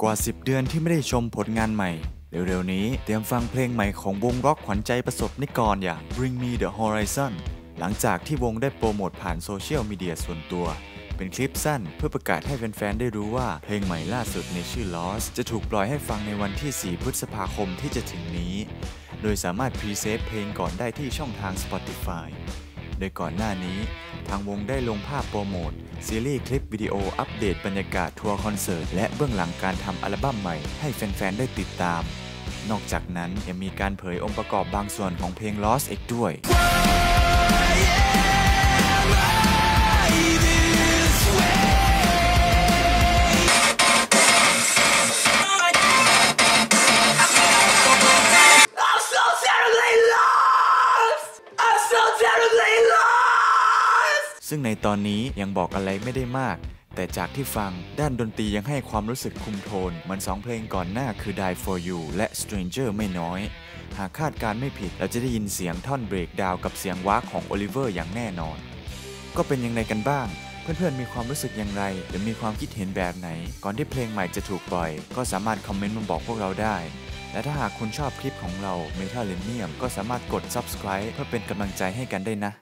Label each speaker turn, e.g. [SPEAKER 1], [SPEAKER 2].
[SPEAKER 1] กว่า10เดือนที่ไม่ได้ชมผลงานใหม่เร็วๆนี้เตรียมฟังเพลงใหม่ของวงร็อกขวัญใจประสบนิกรอย่าง Bring Me The Horizon หลังจากที่วงได้โปรโมทผ่านโซเชียลมีเดียส่วนตัวเป็นคลิปสั้นเพื่อประกาศให้แฟนๆได้รู้ว่าเพลงใหม่ล่าสุดในชื่อ Lost จะถูกปล่อยให้ฟังในวันที่ 4 พฤษภาคมที่จะถึงนี้โดยสามารถพรีเซฟเพลงก่อนได้ที่ช่องทาง Spotify โดยก่อนหน้านี้ทางวงได้ลงภาพโปรโมทซีรีส์คลิปวิดีโออัปเดตบรรยากาศทัวร์คอนเสิร์ตและเบื้องหลังการทำอัลบั้มใหม่ให้แฟนๆได้ติดตามนอกจากนั้นยังมีการเผยองค์ประกอบบางส่วนของเพลง Lost อีกด้วยซึ่งในตอนนี้ยังบอกอะไรไม่ได้มากแต่จากที่ฟังด้านดนตรียังให้ความรู้สึกคุมโทนเหมือน2เพลงก่อนหน้าคือ Die For You และ Stranger ไม่น้อยหากคาดการไม่ผิดเราจะได้ยินเสียงท่อนเบรกดาวกับเสียงวากของโอลิเวอร์อย่างแน่นอนก็เป็นยังไงกันบ้างเพื่อนๆมีความรู้สึกอย่างไรหรือมีความคิดเห็นแบบไหนก่อนที่เพลงใหม่จะถูกปล่อยก็สามารถคอมเมนต์มาบอกพวกเราได้และถ้าหากคุณชอบคลิปของเรา Metalenium ก็สามารถกด Subscribe เพื่อเป็นกำลังใจให้กันได้นะ